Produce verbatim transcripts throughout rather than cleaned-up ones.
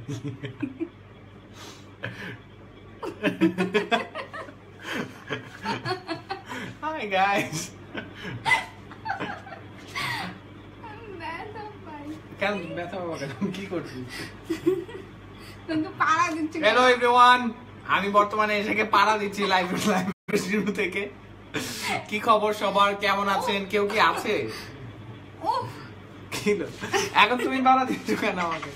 Hi guys. কেন ব্যথা পাবো কেন? কি করছিস? হ্যালো এভরিওয়ান, আমি বর্তমানে এসে পাড়া দিচ্ছি লাইভ লাইভ থেকে। কি খবর সবার, কেমন আছেন? কেউ কি আছে? এখন তুমি পাড়া দিচ্ছ কেন আমাকে?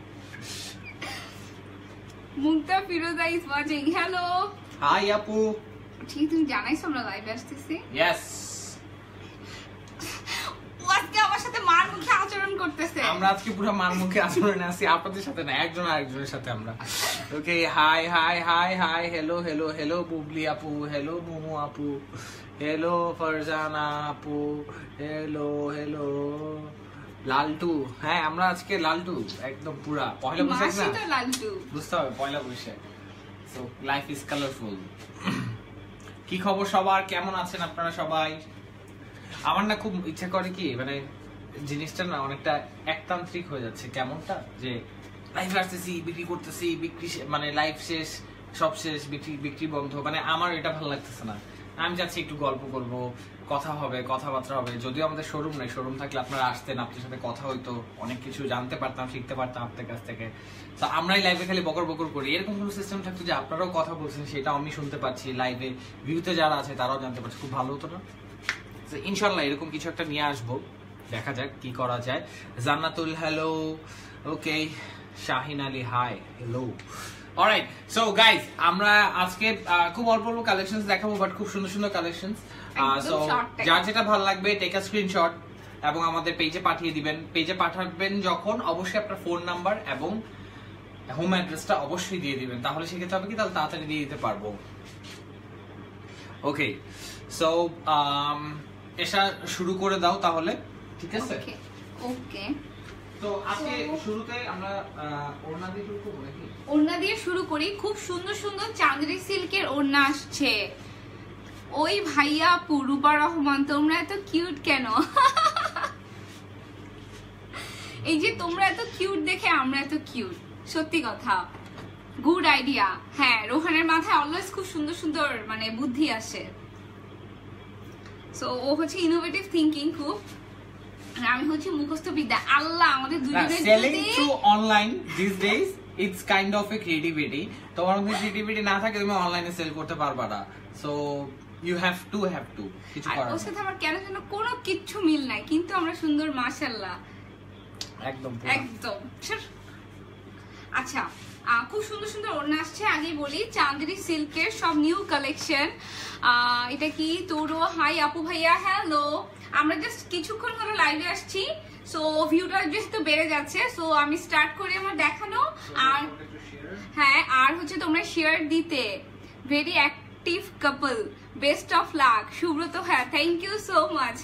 Mukta Firoza is watching. Hello hi আপু। ঠিক তুমি জানাইছো আমরা লাইভে আসতেছি? ইয়েস। আজকে আমার সাথে মার মুখে আচরণ করতেছে। আমরা আজকে পুরো মার মুখে আচরণে আছি, আপনাদের সাথে না, একজন আরেকজনের সাথে আমরা। Okay, hi hi hi hi, hello hello hello Bubli আপু, হ্যালো মুমু আপু, হ্যালো ফারজানা আপু, হ্যালো হ্যালো লালটু। হ্যাঁ আমরা আজকে লালটু একদম পুরা পয়লা বৈশাখ না, লালটু বুঝতে হবে Poila Boishakh. So life is colourful. কি খবর সবার, কেমন আছেন আপনারা সবাই? আমার না খুব ইচ্ছা করে কি, মানে জিনিসটা না অনেকটা একতান্ত্রিক হয়ে যাচ্ছে কেমনটা, যে লাইফ আসতেছি, বিক্রি করতেছি, বিক্রি মানে লাইফ শেষ, সব শেষ, বিক্রি বিক্রি বন্ধ। মানে আমার এটা ভালো লাগতেছে না। আমি চাচ্ছি একটু গল্প করব, কথা হবে, কথাবার্তা হবে। যদিও আমাদের শোরুম নেই, শোরুম থাকলে আপনারা আসতেন, আপনার সাথে কথা হইতো, অনেক কিছু জানতে পারতাম, শিখতে পারতাম আপনার কাছ থেকে। তো আমরাই লাইভে খালি বকর বকর করি। এরকম কোনো সিস্টেম থাকতো যে আপনারাও কথা বলছেন, সেটা আমি শুনতে পাচ্ছি, লাইভে ভিউতে যারা আছে তারাও জানতে পারছে, খুব ভালো হতো না? ইনশাল্লাহ এরকম কিছু একটা নিয়ে আসবো, দেখা যাক কি করা যায়। Jannatul hello, okay, Shahin Ali hi, hello. Alright, so guys আমরা আজকে খুব অল্প অল্প কালেকশনস দেখাবো, বাট খুব সুন্দর সুন্দর কালেকশনস। সো যার যেটা ভালো লাগবে টেক আ স্ক্রিনশট এবং আমাদের পেজে পাঠিয়ে দিবেন। পেজে পাঠাবেন যখন অবশ্যই আপনার ফোন নাম্বার এবং হোম অ্যাড্রেসটা অবশ্যই দিয়ে দিবেন, তাহলে সেক্ষেত্রে হবে কি, তাহলে তাড়াতাড়ি দিয়ে দিতে পারবো। ওকে, সো এসা শুরু করে দাও তাহলে, ঠিক আছে? ওকে, তো আজকে শুরুতে আমরা ওড়না দিয়ে শুরু করব নাকি? ওড়না দিয়ে শুরু করি। খুব সুন্দর সুন্দর চাঁদনি সিল্কের ওড়না আসছে। ওই ভাইয়া পুরুবা রহমান, তোমরা এত কিউট কেন? এই যে তোমরা এত কিউট দেখে আমরা এত কিউট, সত্যি কথা। Good idea. হ্যাঁ, রোহানের মাথায় অলওয়েজ খুব সুন্দর সুন্দর মানে বুদ্ধি আসে। সো ও হচ্ছে ইনোভেটিভ থিংকিং খুব, আর আমি হচ্ছে মুখস্থ বিদ্যা। আল্লাহ আমাদের দুজনের selling through online these days it's kind of a creativity. তোমার মধ্যে ক্রিয়েটিভিটি না থাকে তুমি অনলাইনে সেল করতে পারবা না। So you have to have to কিছু করার। ওর সাথে আমার কেন যেন কোনো কিচ্ছু মিল নাই, কিন্তু আমরা সুন্দর মাশাআল্লাহ একদম একদম। আচ্ছা, খুব সুন্দর সুন্দর ওড়না আসছে। আগে বলি চাঁদনি সিল্কের সব নিউ কালেকশন। এটা কি তোরো হাই আপু ভাইয়া, হ্যালো। আমরা জাস্ট কিছুক্ষণ হলো লাইভে আসছি, সো ভিউটা যেহেতু বেড়ে যাচ্ছে, সো আমি স্টার্ট করি আমার দেখানো। আর হ্যাঁ, আর হচ্ছে তোমরা শেয়ার দিতে। Very active couple, best of luck Subrata. হ্যাঁ, থ্যাংক ইউ সো মাচ।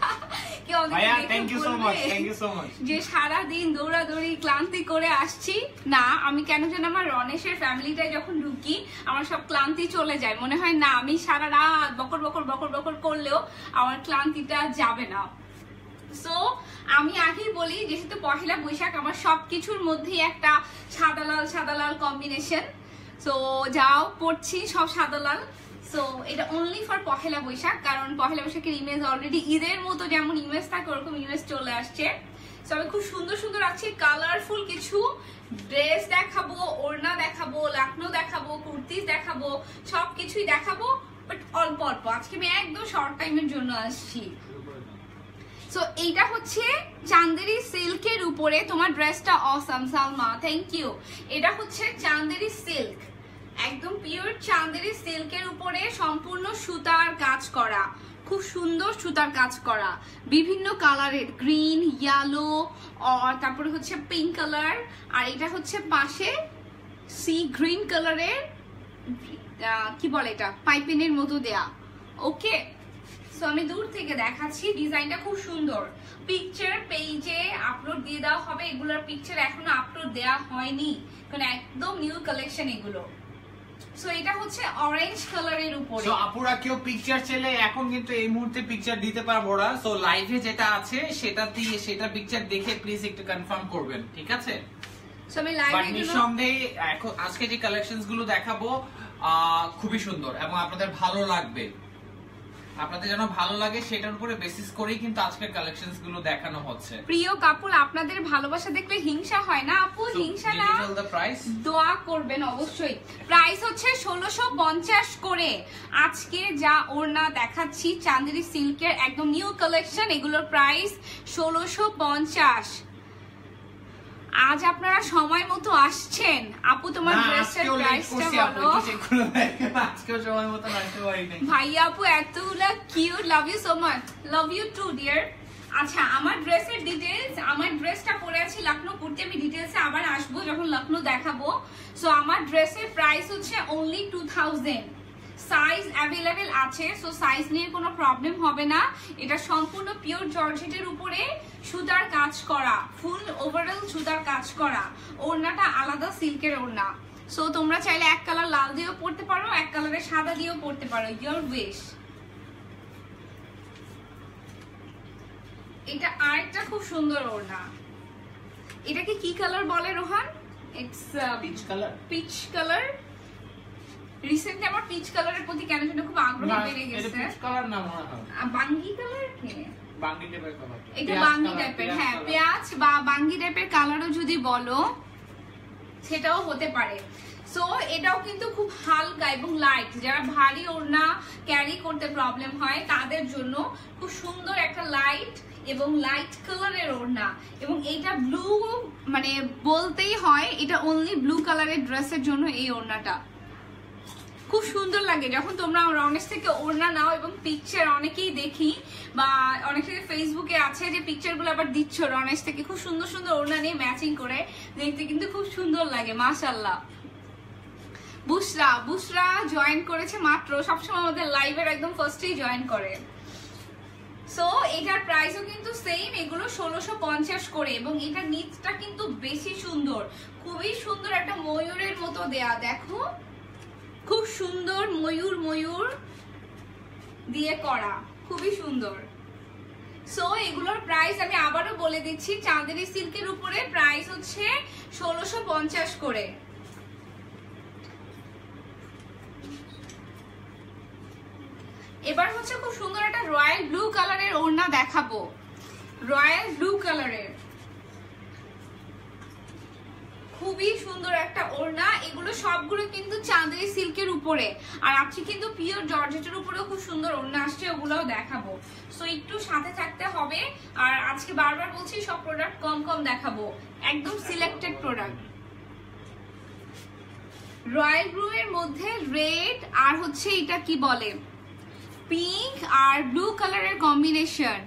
যে সারাদিন দৌড়াদৌড়ি ক্লান্তি করে আসছি না, আমি কেন যেন আমার রনেশের ফ্যামিলিটায় যখন ঢুকি আমার সব ক্লান্তি চলে যায়। মনে হয় না আমি সারা রাত বকর বকর বকর বকর করলেও আমার ক্লান্তিটা যাবে না। সো আমি আগেই বলি, যেহেতু পহেলা বৈশাখ, আমার সবকিছুর মধ্যেই একটা সাদা লাল সাদা লাল কম্বিনেশন। সো যাও পড়ছি সব সাদা লাল। সো এটা অনলি ফর পহেলা বৈশাখ, কারণ পহেলা বৈশাখের ইমেজ অলরেডি ঈদের মতো যেমন ইমেজ থাকে ওরকম ইমেজ চলে আসছে। সো আমি খুব সুন্দর সুন্দর আছে কালারফুল কিছু ড্রেস দেখাবো, ওড়না দেখাবো, লাকনো দেখাবো, কুর্তিজ দেখাবো, সবকিছুই দেখাবো, বাট অল্প অল্প। আজকে আমি একদম শর্ট টাইমের জন্য আসছি। সো এইটা হচ্ছে চাঁদেরি সিল্কের উপরে, তোমার ড্রেসটা অসাম সালমা, থ্যাংক ইউ। এটা হচ্ছে চাঁদেরি সিল্ক, একদম পিওর চাঁদেরি সিল্কের উপরে সম্পূর্ণ সুতার কাজ করা, খুব সুন্দর সুতার কাজ করা, বিভিন্ন কালারের, গ্রিন, ইয়েলো, আর তারপরে হচ্ছে পিঙ্ক কালার, আর এটা হচ্ছে পাশে সি গ্রিন কালারের, কি বলে এটা, পাইপিনের মতো দেয়া। ওকে, সো আমি দূর থেকে দেখাচ্ছি, ডিজাইনটা খুব সুন্দর। পিকচার পেজে আপলোড দিয়ে দেওয়া হবে, এগুলোর পিকচার এখনো আপলোড দেওয়া হয়নি, কারণ একদম নিউ কালেকশন এগুলো। সো এটা হচ্ছে অরেঞ্জ কালারের উপরে। সো আপুরা কেউ পিকচার চাইলে এখন কিন্তু এই মুহূর্তে পিকচার দিতে পারবো না। সো লাইভে যেটা আছে সেটা দিয়ে সেটা পিকচার দেখে প্লিজ একটু কনফার্ম করবেন, ঠিক আছে? সো আমি লাইভে বাট নিঃসন্দেহে এখন আজকে যে কালেকশনস গুলো দেখাবো খুবই সুন্দর এবং আপনাদের ভালো লাগবে, আপনাদের যেন ভালো লাগে সেটার উপরে বেসিস করেই কিন্তু আজকের কালেকশনস গুলো দেখানো হচ্ছে। প্রিয় কাপল, আপনাদের ভালোবাসা দেখলে হিংসা হয় না আপু? হিংসা না, দোয়া করবেন অবশ্যই। প্রাইস হচ্ছে ষোলোশো পঞ্চাশ করে। আজকে যা ওড়না দেখাচ্ছি চাঁদেরি সিল্কের একদম নিউ কালেকশন, এগুলোর প্রাইস ষোলোশো পঞ্চাশ। আজ আপনারা সময় মতো আসছেন। আপু তোমার ড্রেসের প্রাইসটা বলো। আজকেও সময় মতো আসতে পারিনি ভাইয়া আপু, এতগুলা cute, love you so much. Love you too dear. আচ্ছা, আমার ড্রেসের ডিটেইলস, আমার ড্রেসটা পরে আছি লখনৌ কুর্তি, আমি ডিটেইলসে আবার আসবো যখন লখনৌ দেখাবো। সো আমার ড্রেসের প্রাইস হচ্ছে only two thousand. Size available আছে, সো সাইজ নিয়ে কোনো প্রবলেম হবে না। এটা সম্পূর্ণ পিওর জর্জেটের উপরে সুতার কাজ করা, ফুল ওভারঅল সুতার কাজ করা। ওড়নাটা আলাদা সিল্কের ওড়না। সো তোমরা চাইলে এক কালার লাল দিয়েও পরতে পারো, এক কালারের সাদা দিয়েও পরতে পারো, ইয়োর উইশ। এটা আরেকটা খুব সুন্দর ওড়না। এটাকে কি কালার বলে Rohan? It's peach colour. Peach colour. Recently আমার পিচ কালারের প্রতি কেন যেন খুব আগ্রহ বেড়ে গেছে। এটা পিচ কালার না মনে হয়, বাঙ্গি কালার কি? বাঙ্গি টাইপের কালার। এটা বাঙ্গি টাইপের, হ্যাঁ পেঁয়াজ বা বাঙ্গি টাইপের কালারও যদি বলো সেটাও হতে পারে। সো এটাও কিন্তু খুব হালকা এবং লাইট, যারা ভারী ওড়না ক্যারি করতে প্রবলেম হয় তাদের জন্য খুব সুন্দর একটা লাইট এবং লাইট কালারের ওড়না। এবং এইটা ব্লু, মানে বলতেই হয় এটা অনলি ব্লু কালারের ড্রেসের জন্য এই ওড়নাটা খুব সুন্দর লাগে। যখন তোমরা রনেশ থেকে ওড়না নাও এবং পিকচার অনেকেই দেখি বা অনেকে ফেসবুকে আছে যে পিকচার গুলো আবার দিচ্ছ রনেশ থেকে, খুব সুন্দর সুন্দর ওড়না নিয়ে ম্যাচিং করে, দেখতে কিন্তু খুব সুন্দর লাগে। মাশাআল্লাহ। বুশরা, বুশরা জয়েন করেছে মাত্র, সবসময় আমাদের লাইভের একদম ফার্স্টেই জয়েন করে। সো এটার প্রাইসও কিন্তু সেম, এগুলো ষোলোশো পঞ্চাশ করে। এবং এটার নিচটা কিন্তু বেশি সুন্দর, খুবই সুন্দর, একটা ময়ূরের মতো দেয়া, দেখো খুব সুন্দর ময়ূর ময়ূর দিয়ে করা, খুবই সুন্দর। সো এগুলোর প্রাইস আমি আবারও বলে দিচ্ছি, চাঁদেরি সিল্কের উপরে প্রাইস হচ্ছে ষোলোশো পঞ্চাশ করে। এবার হচ্ছে খুব সুন্দর একটা রয়্যাল ব্লু কালারের ওড়না দেখাবো, রয়্যাল ব্লু কালারের খুবই সুন্দর একটা ওড়না। এগুলো সবগুলো কিন্তু চাঁদেরি সিল্কের উপরে, আর আজকে কিন্তু পিওর জর্জেটের উপরেও খুব সুন্দর ওড়না আসছে, ওগুলোও দেখাবো। সো একটু সাথে থাকতে হবে। আর আজকে বারবার বলছি সব প্রোডাক্ট কম কম দেখাবো, একদম সিলেক্টেড প্রোডাক্ট। রয়্যাল ব্লু এর মধ্যে রেড আর হচ্ছে এটা কি বলে পিঙ্ক আর ব্লু কালারের কম্বিনেশন।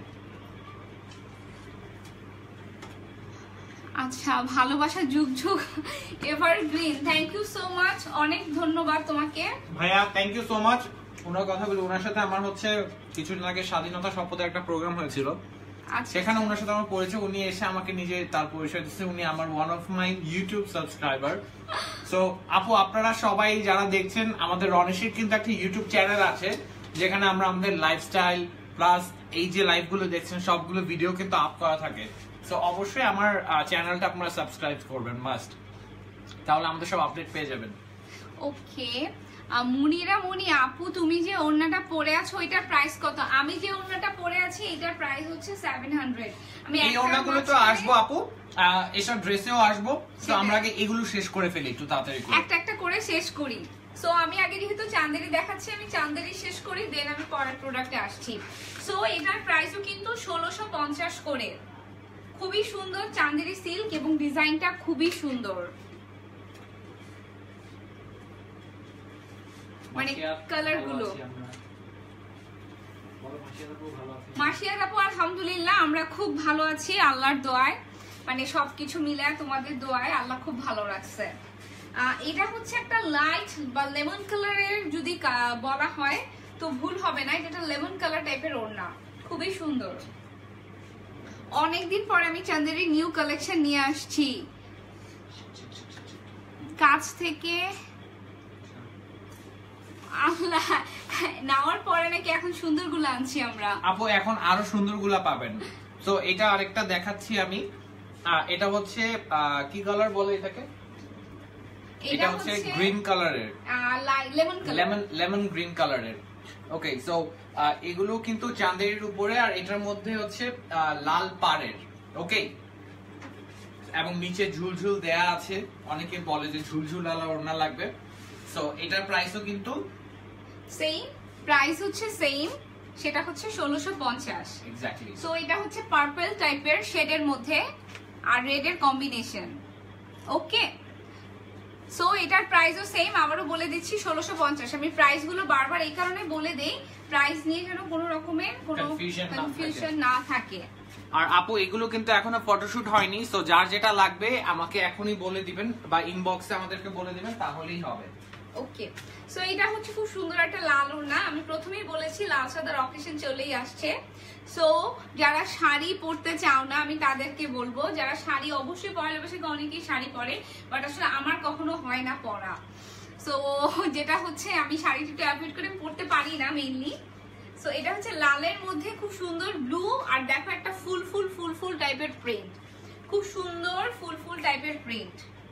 আচ্ছা, ভালোবাসা যুগ যুগ evergreen, thank you so much, অনেক ধন্যবাদ তোমাকে ভাইয়া, থ্যাংক ইউ সো মাচ। ওনার কথা বলি, ওনার সাথে আমার হচ্ছে কিছুদিন আগে স্বাধীনতা শপথে একটা প্রোগ্রাম হয়েছিল, সেখানে ওনার সাথে আমার পরিচয়। উনি এসে আমাকে নিজে তার পরিচয় দিচ্ছে, উনি আমার one of my YouTube subscriber. So আপু, আপনারা সবাই যারা দেখছেন, আমাদের রনেশের কিন্তু একটা ইউটিউব চ্যানেল আছে যেখানে আমরা আমাদের লাইফস্টাইল প্লাস এই যে লাইভ গুলো দেখছেন সবগুলো ভিডিও কিন্তু আপ করা থাকে। সো অবশ্যই আমার চ্যানেলটা আপনারা সাবস্ক্রাইব করবেন মাস্ট, তাহলে আমাদের সব আপডেট পেয়ে যাবেন। ওকে, মুনিরা মুনি আপু, তুমি যে ওড়নাটা পরে আছো এটার প্রাইস কত? আমি যে ওড়নাটা পরে আছি এটার প্রাইস হচ্ছে সেভেন হান্ড্রেড। আমি এই ওড়নাগুলো তো আসবো আপু, এসব ড্রেসেও আসবো। তো আমরা আগে এগুলো শেষ করে ফেলি একটু তাড়াতাড়ি করে, একটা একটা করে শেষ করি। সো আমি আগে যেহেতু চাঁদেরি দেখাচ্ছি, আমি চাঁদেরি শেষ করি, দেন আমি পরের প্রোডাক্টে আসছি। সো এটার প্রাইসও কিন্তু ষোলোশো পঞ্চাশ করে, খুবই সুন্দর চাঁদেরি সিল্ক এবং ডিজাইনটা খুবই সুন্দর, মানে কালার গুলো। মাসিয়ার আপু, আলহামদুলিল্লাহ আমরা খুব ভালো আছি আল্লাহর দোয়ায়, মানে সবকিছু মিলে তোমাদের দোয়ায় আল্লাহ খুব ভালো রাখছে। এটা হচ্ছে একটা লাইট বা লেমন কালারের যদি বলা হয় তো ভুল হবে না, এটা লেমন কালার টাইপের ওড়না, খুবই সুন্দর। অনেকদিন পরে আমি চাঁদেরি নিউ কালেকশন নিয়ে আসছি কাছ থেকে। আল্লাহ, নেওয়ার পরে নাকি এখন সুন্দরগুলো আনছি আমরা। আপু এখন আরো সুন্দরগুলা পাবেন। তো এটা আরেকটা দেখাচ্ছি আমি, এটা হচ্ছে কি কালার বলে এটাকে? এটা হচ্ছে গ্রিন কালারের, লেমন লেমন লেমন গ্রিন কালারের। ওকে, সো এগুলো কিন্তু চাঁদের উপরে, আর এটার মধ্যে হচ্ছে লাল পাড়ের। ওকে, এবং নিচে ঝুলঝুল দেয়া আছে। অনেকে বলে যে ঝুলঝুল আলা ওড়না লাগবে। সো এটার প্রাইসও কিন্তু সেম, প্রাইস হচ্ছে সেম, সেটা হচ্ছে ষোলোশো পঞ্চাশ। এক্স্যাক্টলি। সো এটা হচ্ছে পার্পল টাইপের শেডের মধ্যে আর রেডের কম্বিনেশন। ওকে, সো এটার প্রাইসও সেম, আবারও বলে দিচ্ছি ষোলোশো পঞ্চাশ। আমি প্রাইস গুলো বারবার এই কারণে বলে দেই, প্রাইস নিয়ে যেন কোনো রকমের কোনো কনফিউশন না থাকে। আর আপু এগুলো কিন্তু এখনো ফটোশুট হয়নি, সো যার যেটা লাগবে আমাকে এখনই বলে দিবেন বা ইনবক্সে আমাদেরকে বলে দিবেন, তাহলেই হবে। ওকে, সো এটা হচ্ছে খুব সুন্দর একটা লাল ওড়না। আমি প্রথমেই বলেছি লাল সাদার অকেশন চলেই আসছে। সো যারা শাড়ি পরতে চাও না, আমি তাদেরকে বলবো, যারা শাড়ি অবশ্যই পয়লা বৈশাখে অনেকেই শাড়ি পরে, বাট আসলে আমার কখনো হয় না পরা। সো যেটা হচ্ছে আমি শাড়িটা একটু অ্যাভয়েড করে পরতে পারি না মেইনলি। সো এটা হচ্ছে লালের মধ্যে খুব সুন্দর ব্লু, আর দেখো একটা ফুল ফুল ফুল ফুল টাইপের প্রিন্ট, খুব সুন্দর ফুল ফুল টাইপের প্রিন্ট।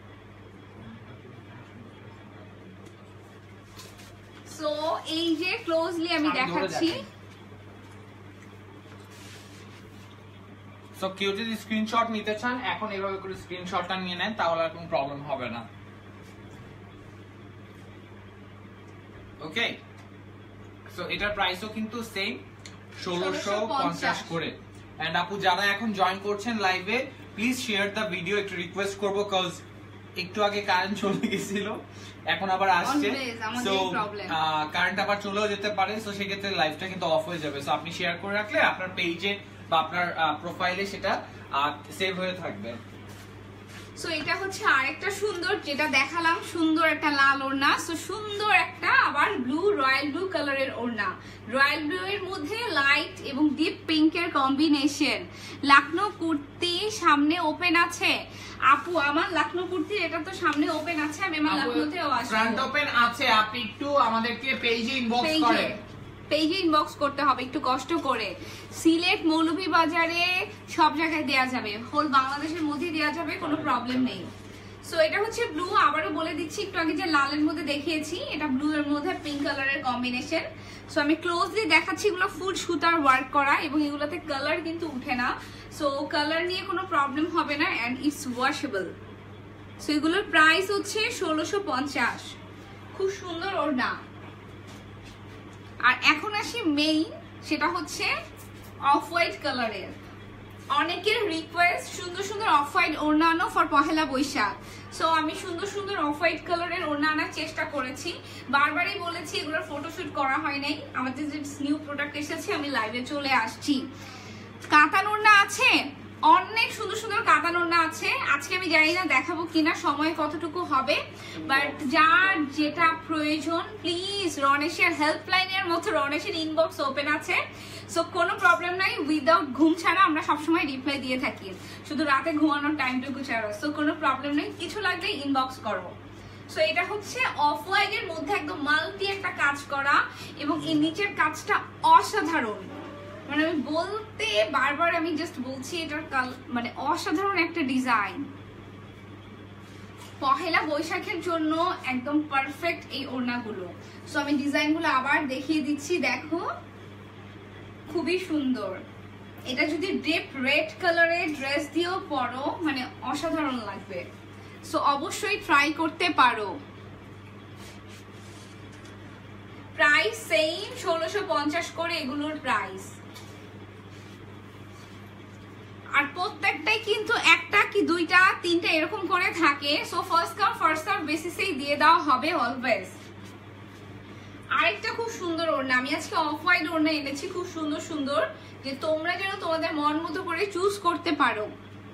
সো এই যে ক্লোজলি আমি দেখাচ্ছি। সো কেউ যদি স্ক্রিনশট নিতে চান, এখন এভাবে করে স্ক্রিনশটটা নিয়ে নেন, তাহলে আর কোনো প্রবলেম হবে না। ওকে, সো এটার প্রাইসও কিন্তু সেম, ষোলোশো পঞ্চাশ করে। এন্ড আপু যারা এখন জয়েন করছেন লাইভে, প্লিজ শেয়ার দ্য ভিডিও। একটু রিকোয়েস্ট করবো, কজ একটু আগে কারেন্ট চলে গেছিল, এখন আবার আসছে। সো কারেন্ট আবার চলেও যেতে পারে, সো সেক্ষেত্রে লাইভটা কিন্তু অফ হয়ে যাবে। সো আপনি শেয়ার করে রাখলে আপনার পেজে বা আপনার প্রোফাইলে সেটা সেভ হয়ে থাকবে। সো এটা হচ্ছে আরেকটা সুন্দর, যেটা দেখালাম সুন্দর একটা লাল ওড়না। সো সুন্দর একটা আবার ব্লু, রয়্যাল ব্লু কালারের ওড়না, রয়্যাল ব্লু এর মধ্যে লাইট এবং ডিপ পিঙ্কের কম্বিনেশন। লাকনো কুর্তি সামনে ওপেন আছে। আপু আমার লাকনো কুর্তি এটা তো সামনে ওপেন আছে, আমি আমার লাকনোতেও আসবো। ফ্রন্ট ওপেন আছে, আপনি একটু আমাদেরকে পেজে ইনবক্স করেন, পেজে ইনবক্স করতে হবে একটু কষ্ট করে। সিলেট, মৌলভীবাজারে সব জায়গায় দেয়া যাবে, হোল বাংলাদেশের মধ্যে দেয়া যাবে, কোনো প্রবলেম নেই। সো এটা হচ্ছে ব্লু, আবারও বলে দিচ্ছি, একটু আগে যে লালের মধ্যে দেখিয়েছি, এটা ব্লু এর মধ্যে পিঙ্ক কালারের কম্বিনেশন। সো আমি ক্লোজলি দেখাচ্ছি, এগুলো ফুল সুতার ওয়ার্ক করা এবং এগুলোতে কালার কিন্তু উঠে না। সো কালার নিয়ে কোনো প্রবলেম হবে না, অ্যান্ড ইটস ওয়াশেবল। সো এগুলোর প্রাইস হচ্ছে ষোলোশো পঞ্চাশ। খুব সুন্দর ওড়না। আর এখন আসি মেইন, সেটা হচ্ছে অফ হোয়াইট কালারের। অনেকের রিকোয়েস্ট সুন্দর সুন্দর অফ হোয়াইট ওড়না আনো ফর পহেলা বৈশাখ। সো আমি সুন্দর সুন্দর অফ হোয়াইট কালারের ওড়না আনার চেষ্টা করেছি, বারবারই বলেছি এগুলোর ফটোশুট করা হয় নাই। আমাদের যে নিউ প্রোডাক্ট এসেছে, আমি লাইভে চলে আসছি। কাতান ওড়না আছে, অনেক সুন্দর সুন্দর কাতান ওড়না আছে। আজকে আমি জানি না দেখাবো কিনা, সময় কতটুকু হবে, বাট যার যেটা প্রয়োজন প্লিজ রনেশের হেল্পলাইনের মতো রনেশের ইনবক্স ওপেন আছে। সো কোনো প্রবলেম নাই, উইদাউট ঘুম ছাড়া আমরা সবসময় রিপ্লাই দিয়ে থাকি, শুধু রাতে ঘুমানোর টাইমটুকু ছাড়া। সো কোনো প্রবলেম নেই, কিছু লাগলে ইনবক্স করো। সো এটা হচ্ছে অফ হোয়াইটের মধ্যে একদম মাল্টি একটা কাজ করা, এবং এই নিচের কাজটা অসাধারণ। মানে আমি বলতে বারবার আমি জাস্ট বলছি, এটার কাল মানে অসাধারণ একটা ডিজাইন। পহেলা বৈশাখের জন্য একদম পারফেক্ট এই ওড়নাগুলো। সো আমি ডিজাইনগুলো আবার দেখিয়ে দিচ্ছি, দেখো খুবই সুন্দর। এটা যদি ডিপ রেড কালারের ড্রেস দিয়েও পরো, মানে অসাধারণ লাগবে। সো অবশ্যই ট্রাই করতে পারো। প্রাইস সেম, ষোলোশো পঞ্চাশ করে এগুলোর প্রাইস। আর প্রত্যেকটাই কিন্তু একটা কি দুইটা তিনটা এরকম করে থাকে। So first come first serve বেসিসেই দিয়ে দেওয়া হবে অলওয়েজ। আরেকটা খুব সুন্দর ওড়না, আমি আজকে অফ হোয়াইট ওড়না এনেছি, খুব সুন্দর সুন্দর, যে তোমরা যেন তোমাদের মন মতো করে চুজ করতে পারো।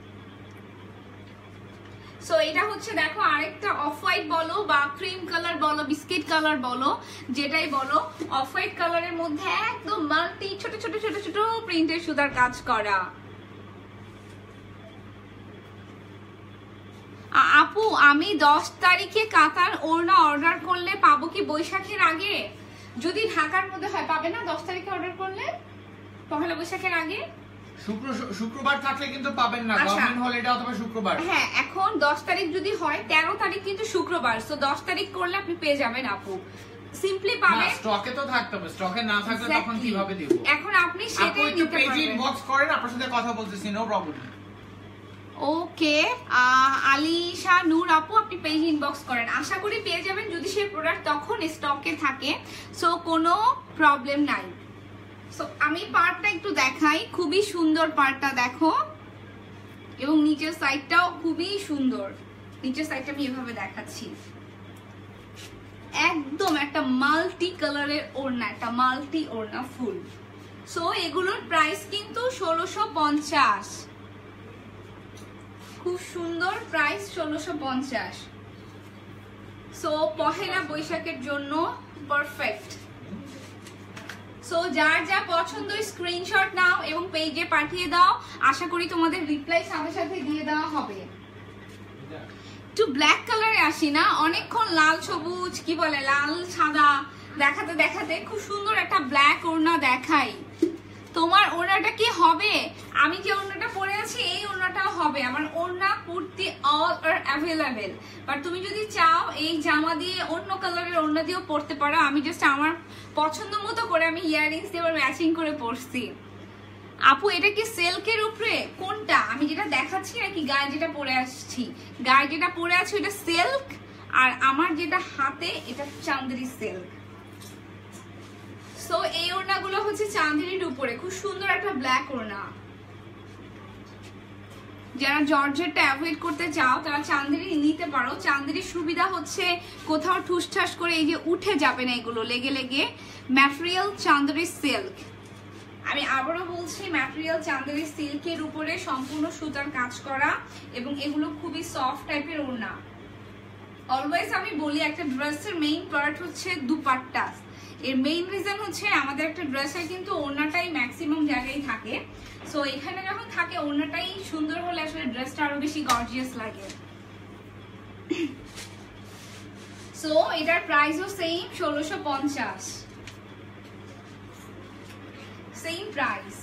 সো এটা হচ্ছে দেখো আরেকটা অফ হোয়াইট বলো বা ক্রিম কালার বলো, বিস্কিট কালার বলো, যেটাই বলো, অফ হোয়াইট কালারের মধ্যে একদম মাল্টি ছোট ছোট ছোট ছোট প্রিন্টের সুতার কাজ করা। আপু আমি দশ তারিখে কাতার ওড়না অর্ডার করলে পাবো কি বৈশাখের আগে? যদি ঢাকার মধ্যে হয় পাবে না, দশ তারিখে অর্ডার করলে পহেলা বৈশাখের আগে। শুক্র শুক্রবার থাকলে কিন্তু পাবেন না, গভর্নমেন্ট হলিডে অথবা শুক্রবার। হ্যাঁ, এখন দশ তারিখ যদি হয়, তেরো তারিখ কিন্তু শুক্রবার, সো দশ তারিখ করলে আপনি পেয়ে যাবেন আপু, সিম্পলি পাবেন। স্টকে তো থাকতে হবে, স্টকে না থাকলে তখন কিভাবে দিব? এখন আপনি সেটাই নিতে পারবেন। পেজ ইনবক্স করেন, আপনার সাথে কথা বলতেছি, no problem. Okay, Alisha Noor আপু, আপনি পেজ ইনবক্স করেন, আশা করি পেয়ে যাবেন যদি সেই প্রোডাক্ট তখন স্টকে থাকে, সো কোনো প্রবলেম নাই। সো আমি পার্টটা একটু দেখাই, খুবই সুন্দর পার্টটা দেখো, এবং নিচের সাইডটাও খুবই সুন্দর। নিচের সাইডটা আমি এভাবে দেখাচ্ছি, একদম একটা মাল্টি কালারের ওড়না, একটা মাল্টি ওড়না ফুল। সো এগুলোর প্রাইস কিন্তু ষোলোশো পঞ্চাশ, খুব সুন্দর প্রাইস, ষোলোশো পঞ্চাশ। সো পহেলা বৈশাখের জন্য পারফেক্ট। সো যার যা পছন্দ স্ক্রিনশট নাও এবং পেজে পাঠিয়ে দাও, আশা করি তোমাদের রিপ্লাই সাথে সাথে দিয়ে দেওয়া হবে। একটু ব্ল্যাক কালারে আসি না, অনেকক্ষণ লাল সবুজ কি বলে লাল সাদা দেখাতে দেখাতে খুব সুন্দর একটা ব্ল্যাক ওড়না দেখাই। তোমার ওড়নাটা কি হবে? আমি যে ওড়নাটা পরে আছি এই ওড়নাটাও হবে, আমার ওড়না কুর্তি অল আর অ্যাভেলেবেল। বাট তুমি যদি চাও এই জামা দিয়ে অন্য কালারের ওড়না দিয়েও পরতে পারো, আমি জাস্ট আমার পছন্দ মতো করে আমি ইয়াররিংস দিয়ে ম্যাচিং করে পরছি। আপু এটা কি সিল্কের উপরে কোনটা? আমি যেটা দেখাচ্ছি নাকি গায়ে যেটা পরে আসছি? গায়ে যেটা পরে আছি ওটা সিল্ক, আর আমার যেটা হাতে এটা চান্দেরি সিল্ক। সো এই ওড়নাগুলো হচ্ছে চান্দেরির উপরে, খুব সুন্দর একটা ব্ল্যাক ওড়না। যারা জর্জেটটা অ্যাভয়েড করতে চাও তারা চান্দেরি নিতে পারো। চান্দেরির সুবিধা হচ্ছে কোথাও ঠুসঠাস করে এই যে উঠে যাবে না এগুলো লেগে লেগে। ম্যাটেরিয়াল চান্দেরি সিল্ক, আমি আবারও বলছি ম্যাটেরিয়াল চান্দেরি সিল্কের উপরে সম্পূর্ণ সুতার কাজ করা, এবং এগুলো খুবই সফট টাইপের ওড়না। অলওয়েজ আমি বলি একটা ড্রেসের মেইন পার্ট হচ্ছে দুপাট্টা। এর মেইন রিজন হচ্ছে আমাদের একটা ড্রেসের কিন্তু ওড়নাটাই ম্যাক্সিমাম জায়গায় থাকে, সো এখানে যখন থাকে ওড়নাটাই সুন্দর হলে আসলে ড্রেসটা আরো বেশি গর্জিয়াস লাগে। সো এটার প্রাইসও সেম ষোলোশো পঞ্চাশ, সেম প্রাইস।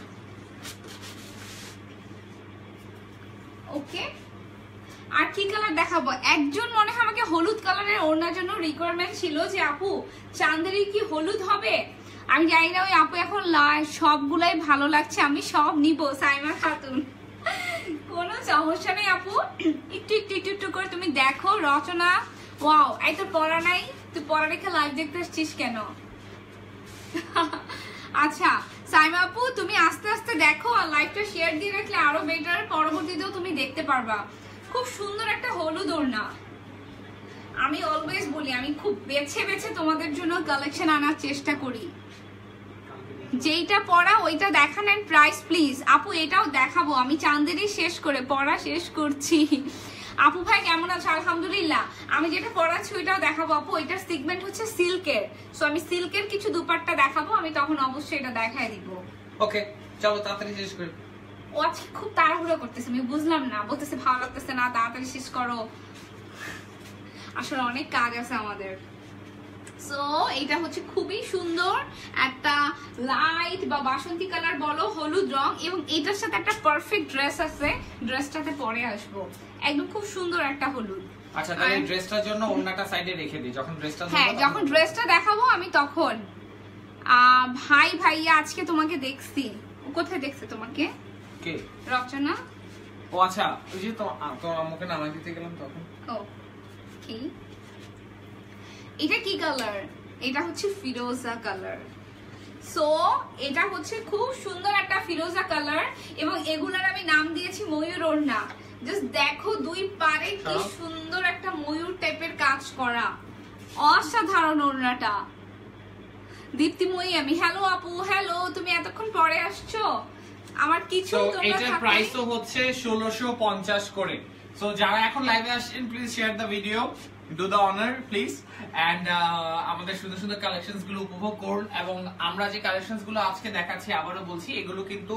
ওকে, আর কি কালার দেখাবো? একজন মনে হয় আমাকে হলুদ কালারের ওড়নার জন্য রিকোয়ারমেন্ট ছিল যে আপু চান্দেরি কি হলুদ হবে। আমি জানি না, ওই আপু এখন সবগুলাই ভালো লাগছে, আমি সব নিব। সাইমা খাতুন, কোনো সমস্যা নেই আপু, একটু একটু একটু একটু করে তুমি দেখো। রচনা, ওয়াও, এই তোর পড়া নাই, তুই পড়া রেখে লাইভ দেখতে আসছিস কেন? আচ্ছা সাইমা আপু, তুমি আস্তে আস্তে দেখো আর লাইভটা শেয়ার দিয়ে রাখলে আরো বেটার, পরবর্তীতেও তুমি দেখতে পারবা। খুব সুন্দর একটা হলুদ ওড়না। আমি অলওয়েজ বলি আমি খুব বেছে বেছে তোমাদের জন্য কালেকশন আনার চেষ্টা করি, যেইটা পড়া ওইটা দেখান এন্ড প্রাইস প্লিজ। আপু এটাও দেখাবো, আমি চান্দেরি শেষ করে পড়া শেষ করছি। আপু ভাই কেমন আছো? আলহামদুলিল্লাহ। আমি যেটা পড়াচ্ছি ওইটাও দেখাবো আপু, এটার সিগমেন্ট হচ্ছে সিল্কের, সো আমি সিল্কের কিছু দুপাট্টা দেখাবো, আমি তখন অবশ্যই এটা দেখাই দিব। ওকে চলো তাড়াতাড়ি শেষ করি। ও আজকে খুব তাড়াহুড়ো করতেছে, আমি বুঝলাম না, বলতেছে ভালো লাগতেছে না, তাড়াতাড়ি শেষ করো। আসলে অনেক কাজ আছে আমাদের। সো এটা হচ্ছে খুবই সুন্দর একটা লাইট বা বাসন্তী কালার বলো, হলুদ রং, এবং এটার সাথে একটা পারফেক্ট ড্রেস আছে, ড্রেসটাতে পরে আসবো। একদম খুব সুন্দর একটা হলুদ। আচ্ছা তাহলে ড্রেসটার জন্য ওড়নাটা সাইডে রেখে দিই, যখন ড্রেসটা হ্যাঁ যখন ড্রেসটা দেখাবো আমি তখন। ভাই ভাইয়া আজকে তোমাকে দেখছি, কোথায় দেখছে তোমাকে? কে? রচনা। ও আচ্ছা, ওই যে তো তো আমাকে নামাই দিতে গেলাম তখন। ও কি এটা কি কালার? এটা হচ্ছে ফিরোজা কালার। সো এটা হচ্ছে খুব সুন্দর একটা ফিরোজা কালার, এবং এগুলার আমি নাম দিয়েছি ময়ূর ওড়না। জাস্ট দেখো দুই পারে কি সুন্দর একটা ময়ূর টাইপের কাজ করা, অসাধারণ ওড়নাটা। দীপ্তিময়ী আমি, হ্যালো আপু, হ্যালো, তুমি এতক্ষণ পরে আসছো, আমার কিছু তোমরা এটার প্রাইসও হচ্ছে ষোলোশো পঞ্চাশ করে। সো যারা এখন লাইভে আসছেন please share the video, do the honour please, and আমাদের সুন্দর সুন্দর কালেকশনস গুলো উপভোগ করুন। এবং আমরা যে কালেকশনস গুলো আজকে দেখাচ্ছি আবারও বলছি এগুলো কিন্তু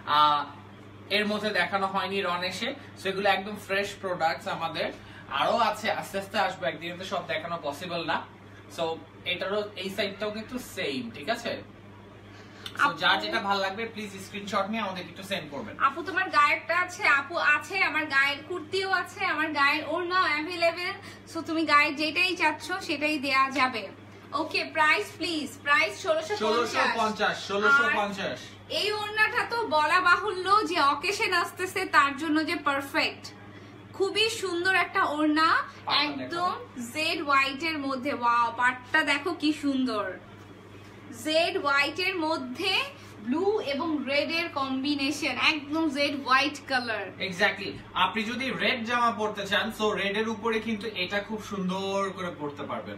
এর মধ্যে দেখানো হয়নি রনেশে, সো এগুলো একদম ফ্রেশ প্রোডাক্টস আমাদের। আরো আছে, আস্তে আস্তে আসবে, একদিনে তো সব দেখানো পসিবল না। সো এটারও এই সাইডটাও কিন্তু সেম, ঠিক আছে? সো যার যেটা ভালো লাগবে প্লিজ স্ক্রিনশট নিয়ে আমাদের একটু সেন্ড করবেন। আপু তোমার গায়েরটা আছে? আপু আছে, আমার গায়ের কুর্তিও আছে, আমার গায়ের ওড়নাও अवेलेबल। সো তুমি গায়ের যেটাই চাচ্ছ সেটাই দেয়া যাবে। ওকে, প্রাইস প্লিজ, প্রাইস ষোলোশো পঞ্চাশ। ষোলোশো পঞ্চাশ। এই ওড়নাটা তো বলা বাহুল্য যে অকেশন আসতেছে তার জন্য যে পারফেক্ট। খুবই সুন্দর একটা ওড়না, একদম জেড হোয়াইট এর মধ্যে। ওয়াও, পাটটা দেখো কি সুন্দর, জেড হোয়াইট এর মধ্যে ব্লু এবং রেড এর কম্বিনেশন, একদম জেড হোয়াইট কালার। এক্স্যাক্টলি, আপনি যদি রেড জামা পরতে চান সো রেড এর উপরে কিন্তু এটা খুব সুন্দর করে পরতে পারবেন।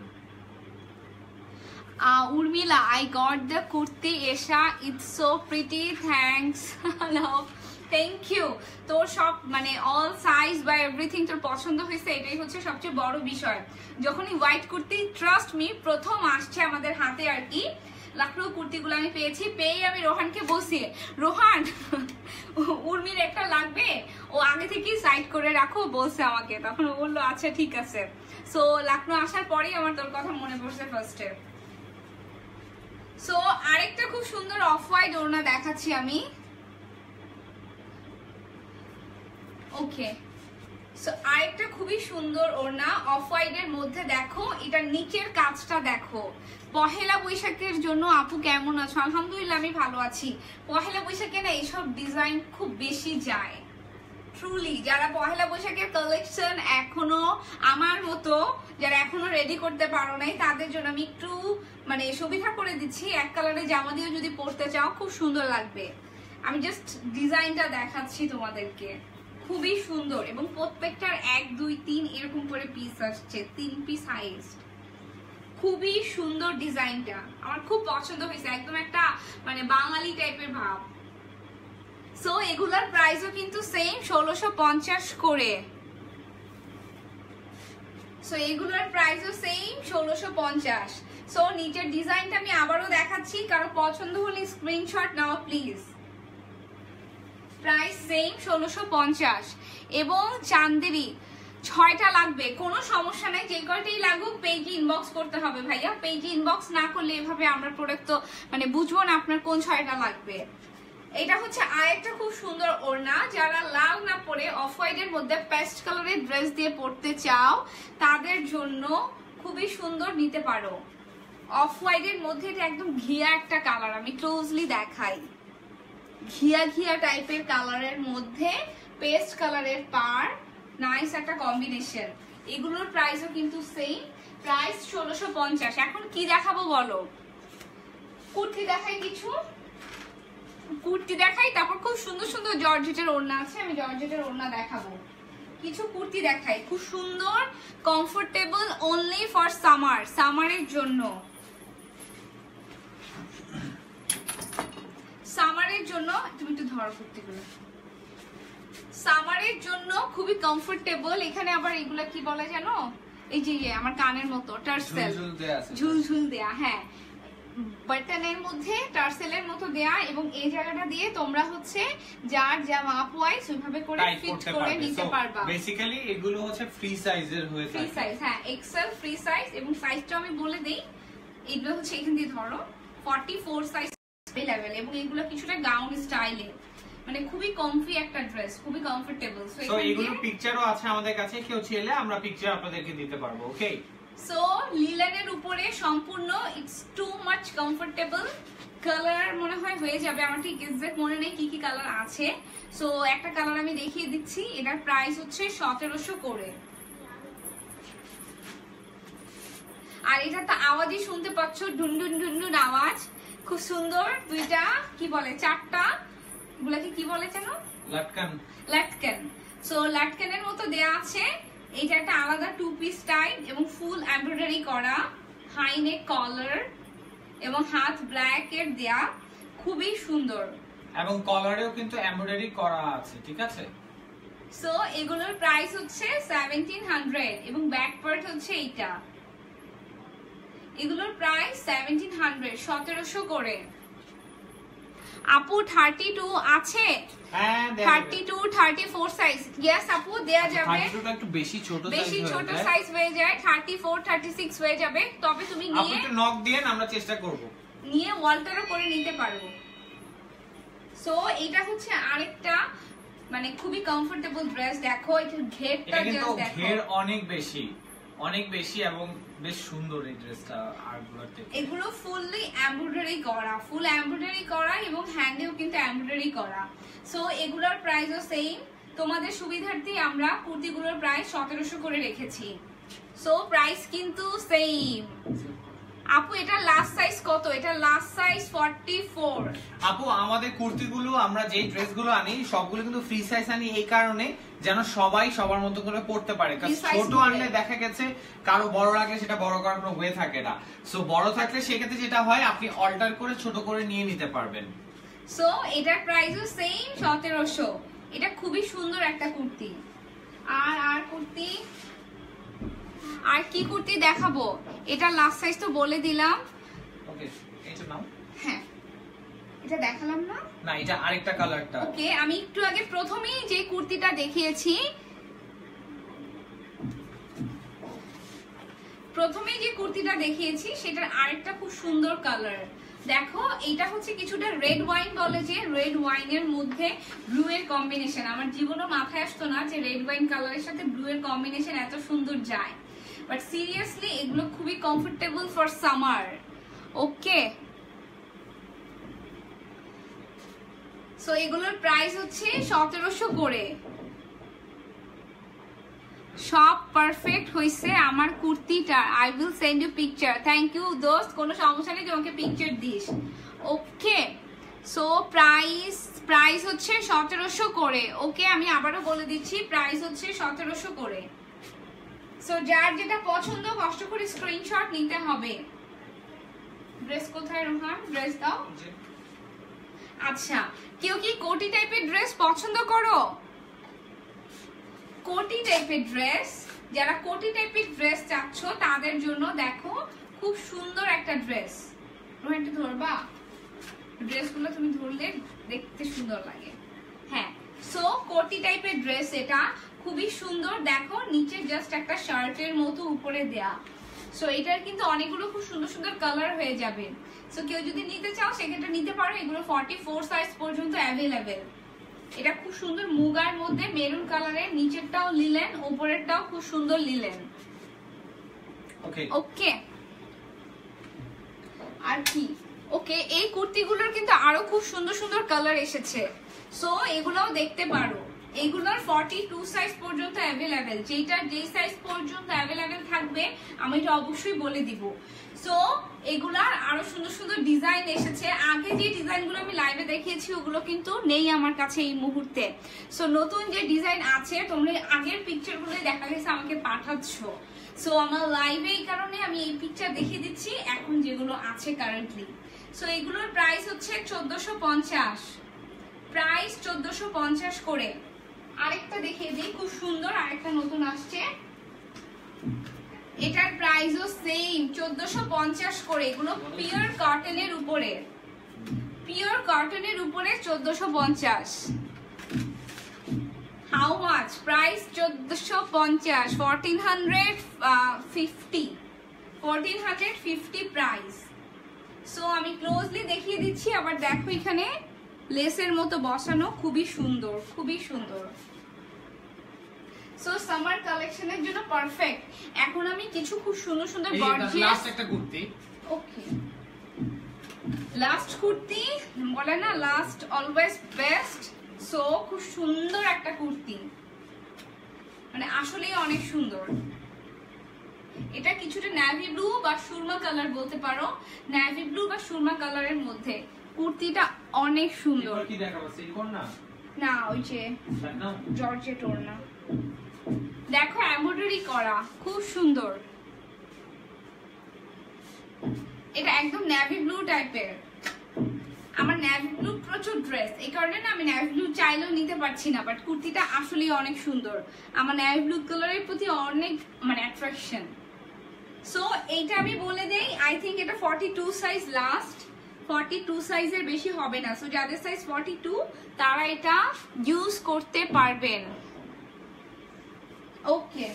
Uh, Urmila, I got the kurti Esha. It's so pretty. Thanks. Love. Thank you. তোর সব মানে অল সাইজ বা এভরিথিং তোর পছন্দ হয়েছে, এটাই হচ্ছে সবচেয়ে বড় বিষয়। যখনই হোয়াইট কুর্তি, ট্রাস্ট মি, প্রথম আসছে আমাদের হাতে আর কি লাখনৌ কুর্তিগুলো আমি পেয়েছি, পেয়ে আমি রোহানকে বসিয়ে, রোহান উর্মির একটা লাগবে, ও আগে থেকেই সাইড করে রাখো বলছে আমাকে, তখন ও বললো আচ্ছা ঠিক আছে। সো লাখনৌ আসার পরেই আমার তোর কথা মনে পড়ছে ফার্স্টে। সো আরেকটা খুব সুন্দর অফ হোয়াইট ওড়না দেখাচ্ছি আমি। ওকে, সো আরেকটা খুবই সুন্দর ওড়না অফ হোয়াইট এর মধ্যে। দেখো এটার নিচের কাজটা দেখো। পহেলা বৈশাখের জন্য আপু কেমন আছো? আলহামদুলিল্লাহ আমি ভালো আছি। পহেলা বৈশাখে না এইসব ডিজাইন খুব বেশি যায় ট্রুলি। যারা পহেলা বৈশাখের কালেকশন এখনো আমার মতো যারা এখনো রেডি করতে পারো নাই, তাদের জন্য আমি একটু মানে সুবিধা করে দিচ্ছি। এক কালারের জামা দিয়ে যদি পরতে চাও খুব সুন্দর লাগবে। আমি জাস্ট ডিজাইনটা দেখাচ্ছি তোমাদেরকে, খুবই সুন্দর এবং প্রত্যেকটার এক দুই তিন এরকম করে পিস আসছে, তিন পিস হাইস্ট। খুবই সুন্দর ডিজাইনটা, আমার খুব পছন্দ হয়েছে, একদম একটা মানে বাঙালি টাইপের ভাব। সো এগুলার প্রাইসও কিন্তু সেম ষোলোশো পঞ্চাশ করে। সো এগুলোর প্রাইসও সেম ষোলোশো পঞ্চাশ। সো নিচের ডিজাইনটা আমি আবারও দেখাচ্ছি, কারো পছন্দ হলে স্ক্রিনশট নাও প্লিজ। প্রাইস সেম ষোলোশো পঞ্চাশ এবং চান্দেরি ছয়টা লাগবে, কোনো সমস্যা নাই, যে কয়টাই লাগুক পেজে ইনবক্স করতে হবে ভাইয়া। পেজে ইনবক্স না করলে এভাবে আমরা প্রোডাক্ট তো মানে বুঝবো না আপনার কোন ছয়টা লাগবে। এটা হচ্ছে আরেকটা খুব সুন্দর ওড়না, যারা লাল না পরে অফ হোয়াইট এর মধ্যে পেস্ট কালারের ড্রেস দিয়ে পরতে চাও তাদের জন্য খুবই সুন্দর নিতে পারো। অফ হোয়াইট এর মধ্যে এটা একদম ঘিয়া একটা কালার, আমি ক্লোজলি দেখাই, ঘিয়া ঘিয়া টাইপের কালারের মধ্যে পেস্ট কালারের পার, নাইস একটা কম্বিনেশন। এগুলোর প্রাইসও কিন্তু সেম, প্রাইস ষোলোশো পঞ্চাশ। এখন কি দেখাবো বলো? কুর্তি দেখাই, কিছু কুর্তি দেখাই, তারপর খুব সুন্দর সুন্দর জর্জেটের ওড়না আছে, আমি জর্জেটের ওড়না দেখাবো। কিছু কুর্তি দেখাই খুব সুন্দর, কমফোর্টেবল, অনলি ফর সামার, সামারের জন্য, সামারের জন্য। তুমি একটু ধরো কুর্তিগুলো, সামারের জন্য খুবই কমফোর্টেবল। এখানে আবার এগুলা কি বলে জানো, এই যে আমার কানের মতো টার্সেল, ঝুলঝুল দেয়া, হ্যাঁ বাটনের মধ্যে টার্সেলের মতো দেয়া, এবং এই জায়গাটা দিয়ে তোমরা হচ্ছে যার যা মাপ ওয়াইজ ওইভাবে করে ফিট করে নিতে পারবা। বেসিক্যালি এগুলো হচ্ছে ফ্রি সাইজের হয়ে থাকে, ফ্রি সাইজ, হ্যাঁ এক্সেল ফ্রি সাইজ। এবং সাইজটা আমি বলে দেই, এগুলো হচ্ছে এখান দিয়ে ধরো চুয়াল্লিশ সাইজ अवेलेबल, এবং এগুলো কিছুটা গাউন স্টাইলে, মানে খুবই কমফি একটা ড্রেস, খুবই কমফোর্টেবল। সো এগুলো পিকচারও আছে আমাদের কাছে, কেউ চাইলে আমরা পিকচার আপনাদেরকে দিতে পারবো। ওকে, সো লিলেনের উপরে সম্পূর্ণ, it's too much comfortable. Colour মনে হয় হয়ে যাবে, আমার ঠিক এক্সাক্ট মনে নেই কি কি কালার আছে। সো একটা কালার আমি দেখিয়ে দিচ্ছি, এটার প্রাইস হচ্ছে সতেরোশো করে। আর এটা তো আওয়াজই শুনতে পাচ্ছ, ঢুনঢুন ঢুনঢুন আওয়াজ, খুব সুন্দর। দুইটা কি বলে, চারটা গুলাকে কি বলে যেন, লাটকান, লাটকান। সো লাটকানের মতো দেয়া আছে। এটা একটা আলাদা টু পিস টাইপ এবং ফুল এমব্রয়ডারি করা, হাই নেক কলার এবং হাত ব্ল্যাক এর দেয়া, খুবই সুন্দর। এবং কলারেও কিন্তু এমব্রয়ডারি করা আছে, ঠিক আছে। সো এগুলোর প্রাইস হচ্ছে সেভেন্টিন হান্ড্রেড এবং ব্যাক পার্ট হচ্ছে এইটা। এগুলোর প্রাইস সেভেন্টিন হান্ড্রেড, সতেরোশো করে। আপু থার্টি টু আছে? হ্যাঁ, thirty two, thirty four size. Yes আপু দেয়া যাবে, থার্টি টু টা একটু বেশি ছোট সাইজ, বেশি ছোট সাইজ হয়ে যায়, থার্টি ফোর, থার্টি সিক্স হয়ে যাবে। তবে তুমি নিয়ে আপনি একটু নক দিয়েন, আমরা চেষ্টা করব, নিয়ে ওয়ালটারও করে নিতে পারবো। সো এটা হচ্ছে আরেকটা মানে খুবই কমফোর্টেবল ড্রেস। দেখো এটার ঘেরটা কিন্তু জাস্ট দেখো, ঘের অনেক বেশি অনেক বেশি এবং বেশ সুন্দর এই ড্রেসটা। আরগুলোর থেকে এগুলো ফুললি এমব্রয়ডারি করা, ফুল এমব্রয়ডারি করা এবং হ্যান্ডেও কিন্তু এমব্রয়ডারি করা। সো এগুলোর প্রাইসও সেম। তোমাদের সুবিধার্থে আমরা কুর্তিগুলোর প্রাইস সতেরোশো করে রেখেছি। সো প্রাইস কিন্তু সেম। আপু এটা লাস্ট সাইজ কত? এটা লাস্ট সাইজ ফর্টি ফোর। আপু আমাদের কুর্তিগুলো আমরা যেই ড্রেসগুলো আনি সবগুলো কিন্তু ফ্রি সাইজ আনি এই কারণে যেন সবাই সবার মতো করে পড়তে পারে। কারণ ছোট আনলে দেখা গেছে কারো বড় লাগলে সেটা বড় করার কোনো ওয়ে থাকে না। সো বড় থাকলে সেক্ষেত্রে যেটা হয় আপনি অল্টার করে ছোট করে নিয়ে নিতে পারবেন। সো এটার প্রাইসও সেম সতেরোশো। এটা খুবই সুন্দর একটা কুর্তি। আর আর কুর্তি আর কি কুর্তি দেখাবো? এটা লাস্ট সাইজ তো বলে দিলাম। ওকে এটা নাও। হ্যাঁ এটা দেখালাম না? না এটা আরেকটা কালারটা। ওকে আমি একটু আগে প্রথমেই যে কুর্তিটা দেখিয়েছি, প্রথমেই যে কুর্তিটা দেখিয়েছি সেটার আরেকটা খুব সুন্দর কালার। দেখো এটা হচ্ছে কিছুটা রেড ওয়াইন বলে, যে রেড ওয়াইনের মধ্যে ব্লু এর কম্বিনেশন। আমার জীবনও মাথায় আসতো না যে রেড ওয়াইন কালারের সাথে ব্লু এর কম্বিনেশন এত সুন্দর যায়। বাট সিরিয়াসলি এগুলো খুবই comfortable for summer. Okay so এগুলোর প্রাইস হচ্ছে সতেরোশো করে। সব পারফেক্ট হয়েছে আমার কুর্তিটা। I will send you picture. Thank you দোস্ত, কোনো সমস্যা নেই, তোমাকে পিকচার দিস। ওকে সো প্রাইস প্রাইস হচ্ছে সতেরোশো করে। ওকে আমি আবারও বলে দিচ্ছি প্রাইস হচ্ছে সতেরোশো করে। সো যার যেটা পছন্দ কষ্ট করে স্ক্রিনশট নিতে হবে। ড্রেস কোথায় রোহান? ড্রেস দাও। আচ্ছা কেউ কি কোটি টাইপের ড্রেস পছন্দ করো? কোটি টাইপের ড্রেস, যারা কোটি টাইপের ড্রেস চাচ্ছ তাদের জন্য দেখো খুব সুন্দর একটা ড্রেস। রোহানটা ধরবা? ড্রেসগুলো তুমি ধরলে দেখতে সুন্দর লাগে। হ্যাঁ সো কোটি টাইপের ড্রেস, এটা খুবই সুন্দর। দেখো নিচে জাস্ট একটা শার্টের মতো উপরে দেয়া। সো এটার কিন্তু অনেকগুলো খুব সুন্দর সুন্দর কালার হয়ে যাবে। সো কেউ যদি নিতে চাও সেক্ষেত্রে নিতে পারো। এগুলো ফর্টি ফোর সাইজ পর্যন্ত অ্যাভেলেবেল। এটা খুব সুন্দর মুগার মধ্যে মেরুন কালারের, নিচেরটাও লিলেন, উপরেরটাও খুব সুন্দর লিলেন। ওকে ওকে আর কি? ওকে এই কুর্তিগুলোর কিন্তু আরো খুব সুন্দর সুন্দর কালার এসেছে। সো এগুলোও দেখতে পারো। এগুলোর ফর্টি টু সাইজ পর্যন্ত অ্যাভেলেবেল। যেটা যেই সাইজ পর্যন্ত অ্যাভেলেবেল থাকবে আমি এটা অবশ্যই বলে দিব। সো এগুলার আরো সুন্দর সুন্দর ডিজাইন এসেছে। আগে যে ডিজাইনগুলো আমি লাইভে দেখিয়েছি ওগুলো কিন্তু নেই আমার কাছে এই মুহূর্তে। সো নতুন যে ডিজাইন আছে তোমরা আগের পিকচারগুলো দেখা গেছে আমাকে পাঠাচ্ছ। সো আমার লাইভে এই কারণে আমি এই পিকচার দেখিয়ে দিচ্ছি এখন যেগুলো আছে কারেন্টলি। সো এগুলোর প্রাইস হচ্ছে চোদ্দশো পঞ্চাশ। প্রাইস চোদ্দশো পঞ্চাশ করে। আরেকটা দেখিয়ে দিই, খুব সুন্দর আরেকটা নতুন আসছে। এটার প্রাইসও সেম চোদ্দশো পঞ্চাশ করে। এগুলো পিওর কটনের উপরে, পিওর কটনের উপরে চোদ্দশো পঞ্চাশ। How much price? চোদ্দশো পঞ্চাশ, fourteen hundred fifty, fourteen hundred fifty price. So আমি ক্লোজলি দেখিয়ে দিচ্ছি। আবার দেখো এখানে লেসের মতো বসানো, খুবই সুন্দর, খুবই সুন্দর। সো সামার কালেকশনের জন্য পারফেক্ট। এখন আমি কিছু খুব সুন্দর সুন্দর গর্জিয়াস লাস্ট একটা কুর্তি। ওকে লাস্ট কুর্তি বলে না লাস্ট অলওয়েজ বেস্ট। সো খুব সুন্দর একটা কুর্তি, মানে আসলেই অনেক সুন্দর। এটা কিছুটা নেভি ব্লু বা সুরমা কালার বলতে পারো, নেভি ব্লু বা সুরমা কালারের মধ্যে কুর্তিটা অনেক সুন্দর। কি দেখাবো? সিলিকন না? না ওই যে জর্জেট ওড়না। দেখো এমব্রয়ডারি করা, খুব সুন্দর। এটা একদম নেভি ব্লু টাইপের। আমার নেভি ব্লু প্রচুর ড্রেস, এই কারণে না আমি নেভি ব্লু চাইলেও নিতে পারছি না, বাট কুর্তিটা আসলেই অনেক সুন্দর। আমার নেভি ব্লু কালারের প্রতি অনেক মানে অ্যাট্রাকশন। সো এইটা আমি বলে দেই, আই থিঙ্ক এটা forty two size last, forty two সাইজের বেশি হবে না। সো যাদের সাইজ ফর্টি টু তারা এটা ইউজ করতে পারবেন। ওকে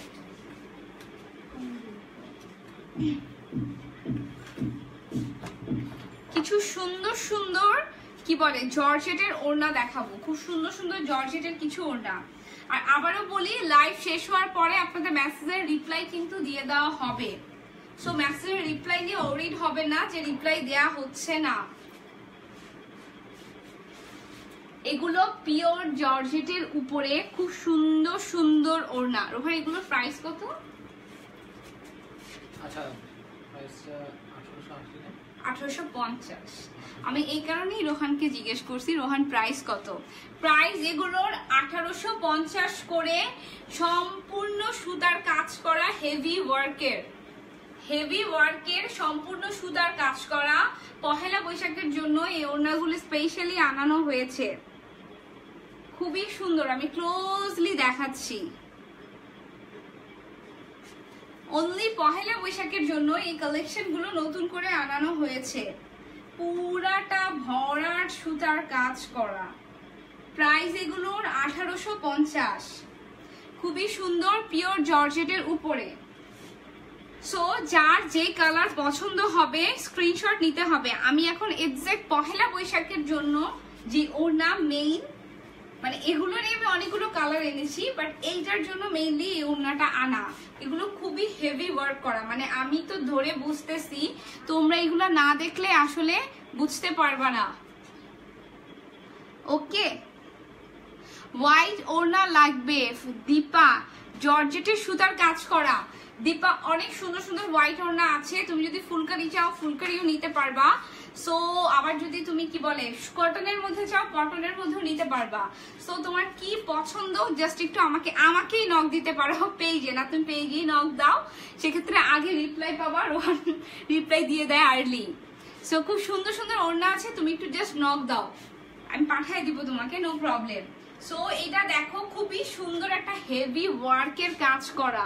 কিছু সুন্দর সুন্দর কি বলে জর্জেটের ওড়না দেখাবো, খুব সুন্দর সুন্দর জর্জেটের কিছু ওড়না। আর আবারও বলি, লাইভ শেষ হওয়ার পরে আপনাদের মেসেজের রিপ্লাই কিন্তু দিয়ে দেওয়া হবে। সো মেসেজের রিপ্লাই নিয়ে ওরিড হবে না যে রিপ্লাই দেয়া হচ্ছে না। এগুলো পিওর জর্জেটের উপরে খুব সুন্দর সুন্দর ওড়না। রোহান এগুলোর প্রাইস কত? আচ্ছা প্রাইসটা আঠারোশো আশি না আঠারোশো পঞ্চাশ। আমি এই কারণেই রোহানকে জিজ্ঞেস করছি রোহান প্রাইস কত। প্রাইস এগুলোর আঠারোশো পঞ্চাশ করে, সম্পূর্ণ সুতার কাজ করা, হেভি ওয়ার্কের হেভি ওয়ার্কের সম্পূর্ণ সুতার কাজ করা। পহেলা বৈশাখের জন্য এই ওড়নাগুলো স্পেশালি আনানো হয়েছে, খুবই সুন্দর। আমি ক্লোজলি দেখাচ্ছি, অনলি পহেলা বৈশাখের জন্য এই কালেকশন গুলো নতুন করে আনানো হয়েছে। পুরাটা ভরাট সুতার কাজ করা। প্রাইস এগুলোর আঠারোশো পঞ্চাশ, খুবই সুন্দর পিওর জর্জেটের উপরে। সো যার যে কালার পছন্দ হবে স্ক্রিনশট নিতে হবে। আমি এখন এক্সাক্ট পহেলা বৈশাখের জন্য যে ওড়না মেইন, মানে এগুলোর আমি অনেকগুলো কালার এনেছি, বাট এইটার জন্য মেইনলি এই ওড়নাটা আনা। এগুলো খুবই হেভি ওয়ার্ক করা, মানে আমি তো ধরে বুঝতেছি, তোমরা এগুলো না দেখলে আসলে বুঝতে পারবা না। ওকে, হোয়াইট ওড়না লাগবে দীপা, জর্জেটের সুতার কাজ করা। দীপা অনেক সুন্দর সুন্দর হোয়াইট ওড়না আছে, তুমি যদি ফুলকারি চাও ফুলকারিও নিতে পারবা। সো আবার যদি তুমি কি বলে কটনের মধ্যে চাও কটনের মধ্যেও নিতে পারবা। সো তোমার কি পছন্দ জাস্ট একটু আমাকে আমাকেই নক দিতে পারো পেজে, না তুমি পেজেই নক দাও, সেক্ষেত্রে আগে রিপ্লাই পাবা, রোহান রিপ্লাই দিয়ে দেয় আর্লি। সো খুব সুন্দর সুন্দর ওড়না আছে, তুমি একটু জাস্ট নক দাও, আমি পাঠিয়ে দিব তোমাকে, নো প্রবলেম। সো এটা দেখো খুবই সুন্দর একটা হেভি ওয়ার্কের কাজ করা।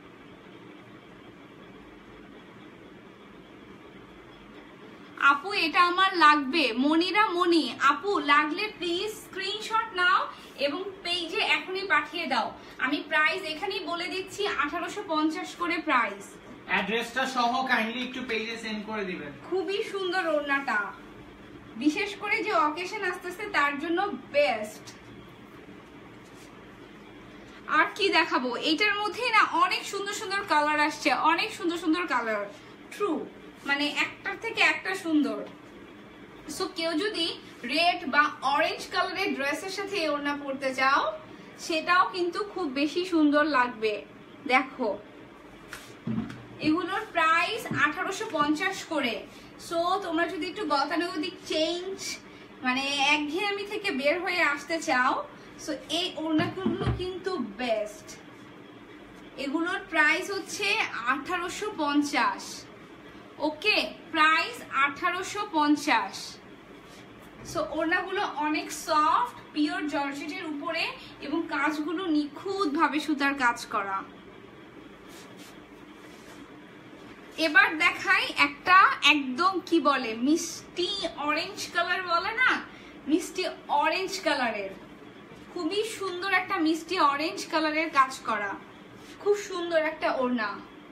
আপু এটা আমার লাগবে, মনিরা মনি আপু লাগলে প্লিজ স্ক্রিনশট নাও এবং পেজে এখনই পাঠিয়ে দাও। আমি প্রাইস এখানেই বলে দিচ্ছি, আঠারোশো পঞ্চাশ করে প্রাইস। অ্যাড্রেসটা সহ কাইন্ডলি একটু পেজে সেন্ড করে দিবেন। খুবই সুন্দর ওড়নাটা, বিশেষ করে যে অকেশন আসতেছে তার জন্য বেস্ট। আর কি দেখাবো, এইটার মধ্যে না অনেক সুন্দর সুন্দর কালার আসছে, অনেক সুন্দর সুন্দর কালার, ট্রু মানে একটার থেকে একটা সুন্দর। সো কেউ যদি রেড বা অরেঞ্জ কালারের ড্রেসের সাথে এই ওড়না পরতে চাও সেটাও কিন্তু খুব বেশি সুন্দর লাগবে। দেখো এগুলোর প্রাইস আঠারোশো পঞ্চাশ করে। সো তোমরা যদি একটু গতানুগতিক চেঞ্জ মানে একঘেয়েমি থেকে বের হয়ে আসতে চাও, সো এই ওড়নাগুলো কিন্তু বেস্ট। এগুলোর প্রাইস হচ্ছে আঠারোশো পঞ্চাশ। ওকে, প্রাইস আঠারোশো পঞ্চাশ। সো ওড়নাগুলো অনেক সফট পিওর জর্জেটের উপরে এবং কাজগুলো নিখুঁত ভাবে সুতার কাজ করা। এবার দেখাই একটা একদম কি বলে মিষ্টি অরেঞ্জ কালার বলে না, মিষ্টি অরেঞ্জ কালারের, খুবই সুন্দর একটা মিষ্টি অরেঞ্জ কালারের কাজ করা, খুব সুন্দর একটা ওড়না।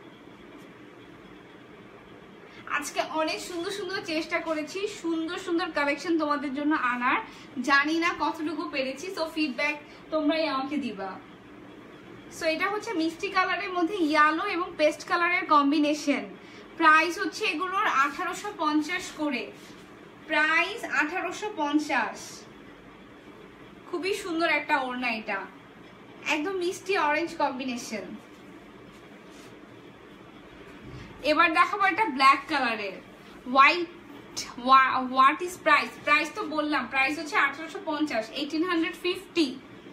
আজকে অনেক সুন্দর সুন্দর চেষ্টা করেছি সুন্দর সুন্দর কালেকশন তোমাদের জন্য আনার, জানি না কতটুকু পেরেছি, সো ফিডব্যাক তোমরাই আমাকে দিবা। সো এটা হচ্ছে মিষ্টি কালারের মধ্যে ইয়েলো এবং পেস্ট কালারের কম্বিনেশন। প্রাইস হচ্ছে এগুলোর আঠারোশো পঞ্চাশ করে, প্রাইস আঠারোশো পঞ্চাশ। খুবই সুন্দর একটা ওড়না, এটা একদম মিষ্টি অরেঞ্জ কম্বিনেশন। এবার দেখাবো এটা ব্ল্যাক কালারের white. What is price? Price তো বললাম, প্রাইস হচ্ছে আঠারোশো পঞ্চাশ, এইটিন হান্ড্রেড ফিফটি।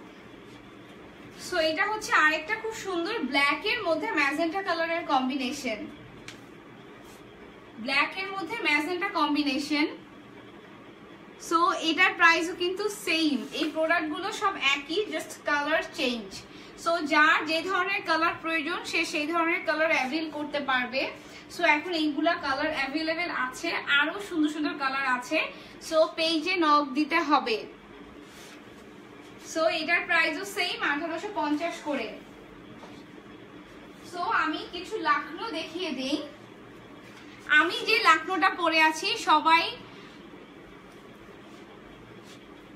সো এটা হচ্ছে আরেকটা খুব সুন্দর ব্ল্যাক এর মধ্যে ম্যাজেন্টা কালারের কম্বিনেশন, ব্ল্যাক এর মধ্যে ম্যাজেন্টা কম্বিনেশন। সো এটার প্রাইসও কিন্তু সেম, এই প্রোডাক্ট গুলো সব একই, জাস্ট কালার চেঞ্জ। সো যার যে ধরনের কালার প্রয়োজন সে সেই ধরনের কালার অ্যাভেল করতে পারবে। সো এখন এইগুলা কালার অ্যাভেলেবেল আছে, আরো সুন্দর সুন্দর কালার আছে। সো পেজে নক দিতে হবে। সো এটার প্রাইসও সেম আঠারোশো পঞ্চাশ করে। সো আমি কিছু লাকনো দেখিয়ে দিই। আমি যে লাকনোটা পরে আছি সবাই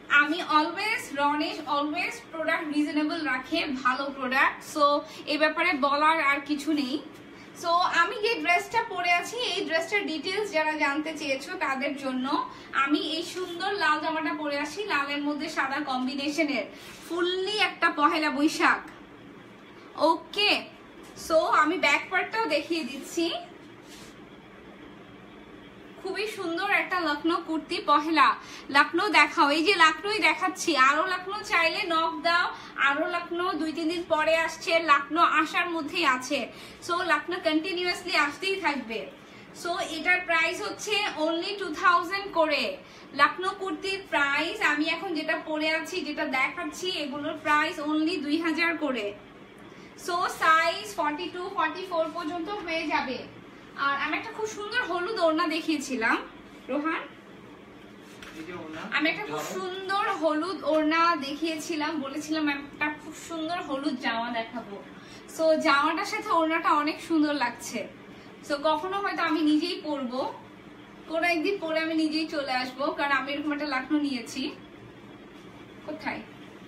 আমি always Ronesh always product reasonable রাখে, ভালো প্রোডাক্ট, সো এই ব্যাপারে বলার আর কিছু নেই। সো আমি যে ড্রেসটা পরে আছি এই ড্রেসটার ডিটেলস যারা জানতে চেয়েছো তাদের জন্য আমি এই সুন্দর লাল জামাটা পরে আছি, লালের মধ্যে সাদা কম্বিনেশনের, ফুললি একটা পহেলা বৈশাখ। ওকে, সো আমি ব্যাক পার্টটাও দেখিয়ে দিচ্ছি। খুবই সুন্দর একটা লখনৌ কুর্তি, পহেলা লখনৌ দেখাও, এই যে লখনৌই দেখাচ্ছি, আরো লখনৌ চাইলে নক দাও, আরো লখনৌ দুই তিন দিন পরে আসছে, লখনৌ আসার মধ্যেই আছে, সো লখনৌ কন্টিনিউয়াসলি আসতেই থাকবে। সো এটার প্রাইস হচ্ছে অনলি টু থাউজেন্ড করে। লখনৌ কুর্তির প্রাইস আমি এখন যেটা পরে আছি যেটা দেখাচ্ছি এগুলোর প্রাইস অনলি দুই হাজার করে। So size forty two forty four পর্যন্ত হয়ে যাবে। আর আমি একটা খুব সুন্দর হলুদ ওড়না দেখিয়েছিলাম রোহান, আমি একটা খুব সুন্দর হলুদ ওড়না দেখিয়েছিলাম, বলেছিলাম একটা খুব সুন্দর হলুদ জামা দেখাবো। সো জামাটার সাথে ওড়নাটা অনেক সুন্দর লাগছে। সো কখনো হয়তো আমি নিজেই পরবো, কোনো একদিন পরে আমি নিজেই চলে আসবো, কারণ আমি এরকম একটা লখনৌ নিয়েছি। কোথায়?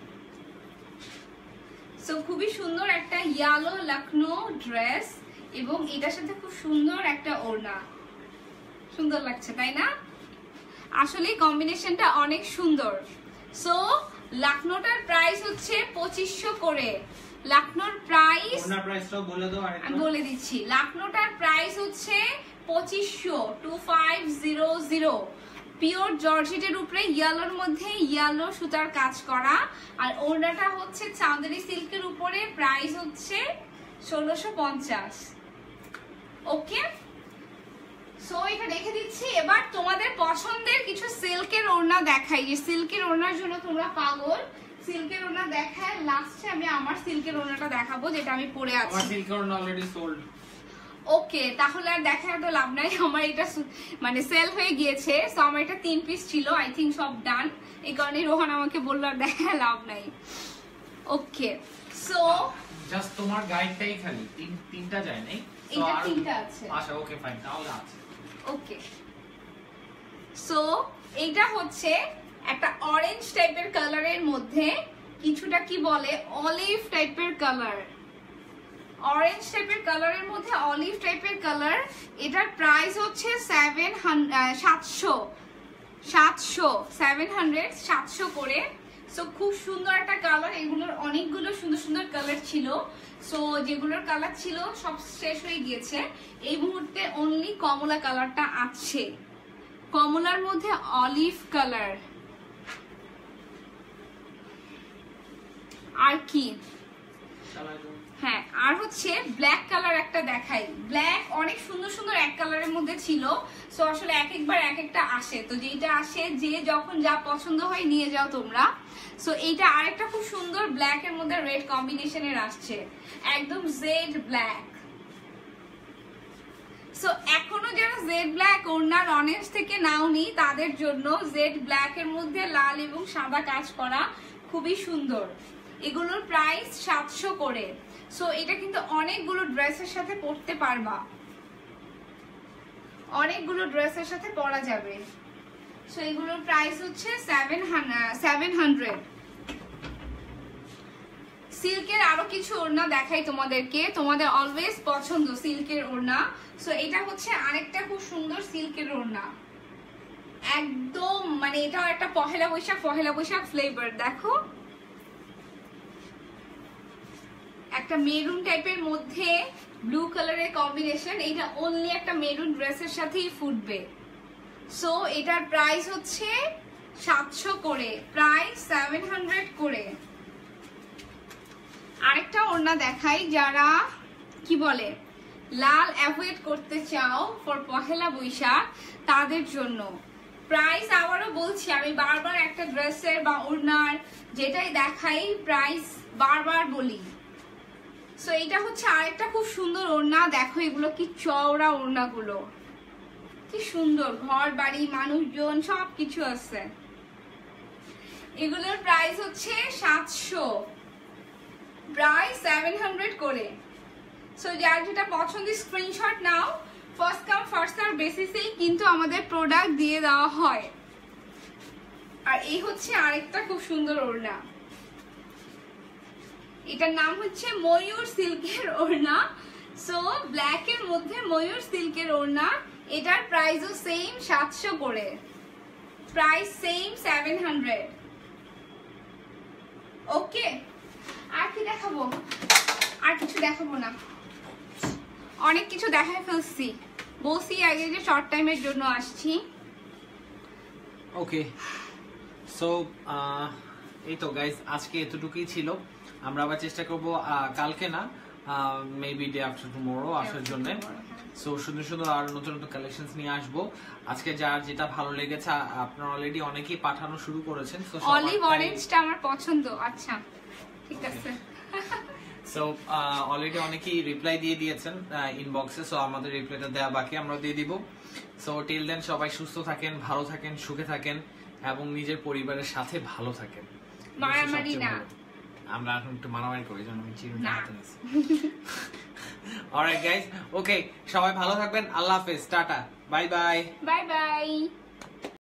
সো খুবই সুন্দর একটা ইয়েলো লখনৌ ড্রেস এবং এটার সাথে খুব সুন্দর একটা ওড়না, সুন্দর লাগছে তাই না? আসলে কম্বিনেশনটা অনেক সুন্দর। সো লখনৌটার প্রাইস হচ্ছে পঁচিশশো করে। লখনৌর প্রাইস আমি বলে দিচ্ছি, লখনৌটার প্রাইস হচ্ছে পঁচিশশো, two five zero zero. Pure জর্জেটের উপরে ইয়েলোর মধ্যে ইয়েলো সুতার কাজ করা, আর ওড়নাটা হচ্ছে চাঁদেরি সিল্কের উপরে, প্রাইস হচ্ছে ষোলোশো পঞ্চাশ। ওকে, সো এটা রেখে দিচ্ছি। এবার তোমাদের পছন্দের কিছু সিল্কের ওড়না দেখাই, যে সিল্কের ওড়নার জন্য তোমরা পাগল। সিল্কের ওড়না দেখায় লাস্টে আমি আমার সিল্কের ওড়নাটা দেখাবো যেটা আমি পরে আছি। আমার সিল্কের ওড়না অলরেডি সোল্ড। ওকে, তাহলে আর দেখার তো লাভ নাই, আমার এটা মানে সেল হয়ে গিয়েছে। সো আমার এটা তিন পিস ছিল, আই থিঙ্ক সব ডান, এই কারণে রোহন আমাকে বললো আর দেখা লাভ নাই। ওকে, সো জাস্ট তোমার গাইডটাই খালি তিন তিনটা যায় নাই, এটা তিনটা আছে। আচ্ছা ওকে ফাইন, তাহলে আছে। ওকে, সো এইটা হচ্ছে একটা অরেঞ্জ টাইপের কালারের মধ্যে কিছুটা কি বলে অলিভ টাইপের কালার, অরেঞ্জ টাইপের কালারের মধ্যে অলিভ টাইপের কালার। এটার প্রাইস হচ্ছে সেভেন সাতশো সাতশো সেভেন হান্ড্রেড সাতশো করে। সো খুব সুন্দর একটা কালার, এগুলোর অনেকগুলো সুন্দর সুন্দর কালার ছিল। সো যেগুলোর কালার ছিল সব শেষ হয়ে গিয়েছে, এই মুহূর্তে অনলি কমলা কালারটা আছে, কমলার মধ্যে অলিভ কালার। আর কি, হ্যাঁ আর হচ্ছে ব্ল্যাক কালার একটা দেখাই। ব্ল্যাক অনেক সুন্দর সুন্দর এক কালারের মধ্যে ছিল। সো আসলে এক একবার এক একটা আসে, তো যেটা আসে যে যখন যা পছন্দ হয় নিয়ে যাও তোমরা। সো এইটা আরেকটা খুব সুন্দর ব্ল্যাক এর মধ্যে রেড কম্বিনেশনের আসছে, একদম জেড ব্ল্যাক। সো এখনো যারা জেড ব্ল্যাক ওড়নার অনেস থেকে নাওনি তাদের জন্য জেড ব্ল্যাক এর মধ্যে লাল এবং সাদা কাজ করা খুবই সুন্দর। এগুলোর প্রাইস সাতশো করে। সো এটা কিন্তু অনেকগুলো ড্রেসের সাথে পরতে পারবা, অনেকগুলো ড্রেসের সাথে পরা যাবে। সো এগুলোর প্রাইস হচ্ছে সেভেন সেভেন হান্ড্রেড। সিল্কের আরো কিছু ওড়না দেখাই তোমাদেরকে, তোমাদের অলওয়েজ পছন্দ সিল্কের ওড়না। সো এটা হচ্ছে আরেকটা খুব সুন্দর সিল্কের ওড়না, একদম মানে এটাও একটা পহেলা বৈশাখ পহেলা বৈশাখ ফ্লেভার। দেখো একটা মেরুন টাইপের মধ্যে ব্লু কালারের কম্বিনেশন, এটা অনলি একটা মেরুন ড্রেসের সাথেই ফুটবে। সো এটার প্রাইস হচ্ছে সাতশো করে, প্রাইস সেভেন হান্ড্রেড করে। আরেকটা ওড়না দেখাই, যারা কি বলে লাল অ্যাভয়েড করতে চাও ফর পহেলা বৈশাখ তাদের জন্য। প্রাইস আবারও বলছি, আমি বারবার একটা ড্রেসের বা ওড়নার যেটাই দেখাই প্রাইস বারবার বলি। সো এটা হচ্ছে আরেকটা খুব সুন্দর ওড়না, দেখো এগুলো কি চওড়া ওড়নাগুলো, কি সুন্দর, ঘর বাড়ি মানুষজন সব কিছু আছে। এগুলোর প্রাইস হচ্ছে সাতশো, প্রাইস সেভেন হান্ড্রেড করে। সো যার যেটা পছন্দ স্ক্রিনশট নাও, ফার্স্ট কাম ফার্স্ট সার্ভ বেসিসেই কিন্তু আমাদের প্রোডাক্ট দিয়ে দেওয়া হয়। আর এই হচ্ছে আরেকটা খুব সুন্দর ওড়না, এটার নাম হচ্ছে ময়ূর সিল্কের ওড়না। সো ব্ল্যাক এর মধ্যে ময়ূর সিল্কের ওড়না, এটার প্রাইসও সেম সাতশো করে, price same seven hundred. Okay, আর কি দেখাবো? আর কিছু দেখাবো না, অনেক কিছু দেখায় ফেলছি, বসি আগে যে শর্ট টাইমের জন্য আসছি। ওকে, সো এই তো গাইস, আজকে এতটুকুই ছিল। আমরা আবার চেষ্টা করব কালকে না, মেবি ডে আফটার টুমরো আসার জন্য। সো সুন্দর সুন্দর আর নতুন নতুন কালেকশনস নিয়ে আসবো। আজকে যার যেটা ভালো লেগেছে, আপনারা অলরেডি অনেকেই পাঠানো শুরু করেছেন। সো অলিভ অরেঞ্জটা আমার পছন্দ। আচ্ছা ঠিক আছে। সো অলরেডি অনেকেই রিপ্লাই দিয়ে দিয়েছেন ইনবক্সে, সো আমাদের রিপ্লাইটা দেওয়া বাকি, আমরা দিয়ে দিব। সো টিল দেন সবাই সুস্থ থাকেন, ভালো থাকেন, সুখে থাকেন এবং নিজের পরিবারের সাথে ভালো থাকেন। মারামারি না, আমরা এখন একটু মারামারি করি, জন্য আমি চিরুনি হাতে নিয়েছি। অলরাইট গাইস, ওকে, সবাই ভালো থাকবেন, আল্লাহ হাফেজ, tata, bye bye, bye by.